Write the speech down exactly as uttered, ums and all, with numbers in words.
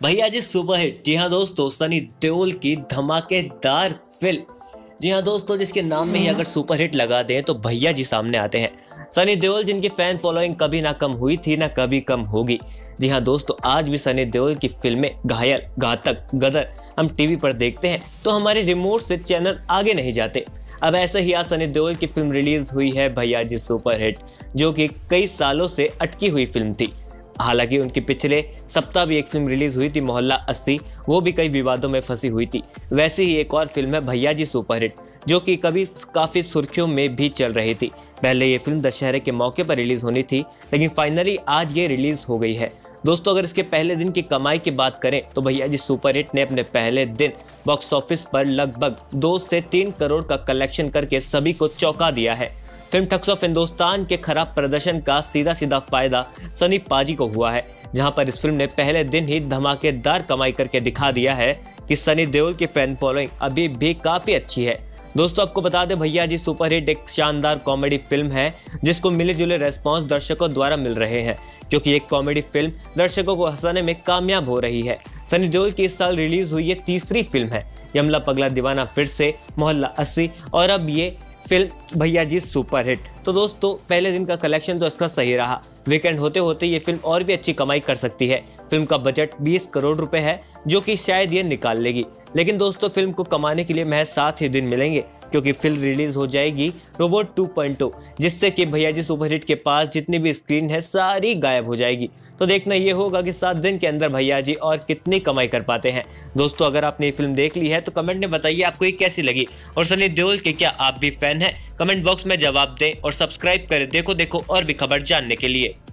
भैया जी सुपरहिट। जी हाँ दोस्तों, सनी देओल की धमाकेदार फिल्म। जी हाँ दोस्तों, जिसके नाम में ही अगर सुपरहिट लगा दें तो भैया जी सामने आते हैं। सनी देओल जिनकी फैन फॉलोइंग कभी ना कम हुई थी ना कभी कम होगी। जी हाँ दोस्तों, आज भी सनी देओल की फिल्में घायल, घातक, गदर हम टीवी पर देखते हैं तो हमारे रिमोट से चैनल आगे नहीं जाते। अब ऐसे ही आज सनी देओल की फिल्म रिलीज हुई है भैया जी सुपरहिट, जो कि कई सालों से अटकी हुई फिल्म थी। हालांकि उनकी पिछले सप्ताह भी एक फिल्म रिलीज हुई थी मोहल्ला अस्सी, वो भी कई विवादों में फंसी हुई थी। वैसे ही एक और फिल्म है भैया जी सुपरहिट, जो कि कभी काफ़ी सुर्खियों में भी चल रही थी। पहले ये फिल्म दशहरे के मौके पर रिलीज होनी थी, लेकिन फाइनली आज ये रिलीज हो गई है। दोस्तों, अगर इसके पहले दिन की कमाई की बात करें तो भैया जी सुपरहिट ने अपने पहले दिन बॉक्स ऑफिस पर लगभग दो से तीन करोड़ का कलेक्शन करके सभी को चौंका दिया है। फिल्म ठग्स ऑफ हिंदुस्तान के खराब प्रदर्शन का सीधा सीधा फायदा सनी पाजी को हुआ है, जहां पर इस फिल्म ने पहले दिन ही धमाकेदार कमाई करके दिखा दिया है कि सनी देओल की फैन फॉलोइंग अभी भी काफी अच्छी है। दोस्तों, आपको बता दें भैया जी सुपरहिट एक शानदार कॉमेडी फिल्म है, जिसको मिले जुले रेस्पॉन्स दर्शकों द्वारा मिल रहे हैं, क्योंकि एक कॉमेडी फिल्म दर्शकों को हंसाने में कामयाब हो रही है। सनी देओल की इस साल रिलीज हुई ये तीसरी फिल्म है। यमला पगला दीवाना, फिर से, मोहल्ला अस्सी और अब ये फिल्म भैया जी सुपरहिट। तो दोस्तों, पहले दिन का कलेक्शन तो इसका सही रहा। वीकेंड होते होते ये फिल्म और भी अच्छी कमाई कर सकती है। फिल्म का बजट बीस करोड़ रुपए है, जो कि शायद ये निकाल लेगी। लेकिन दोस्तों, फिल्म को कमाने के लिए महज सात ही दिन मिलेंगे, क्योंकि फिल्म रिलीज हो जाएगी रोबोट टू पॉइंट ओ, जिससे कि भैया जी सुपरहिट के पास जितनी भी स्क्रीन है सारी गायब हो जाएगी। तो देखना ये होगा कि सात दिन के अंदर भैया जी और कितनी कमाई कर पाते हैं। दोस्तों, अगर आपने ये फिल्म देख ली है तो कमेंट में बताइए आपको ये कैसी लगी, और सनी देओल के क्या आप भी फैन हैं? कमेंट बॉक्स में जवाब दें और सब्सक्राइब करें देखो देखो और भी खबर जानने के लिए।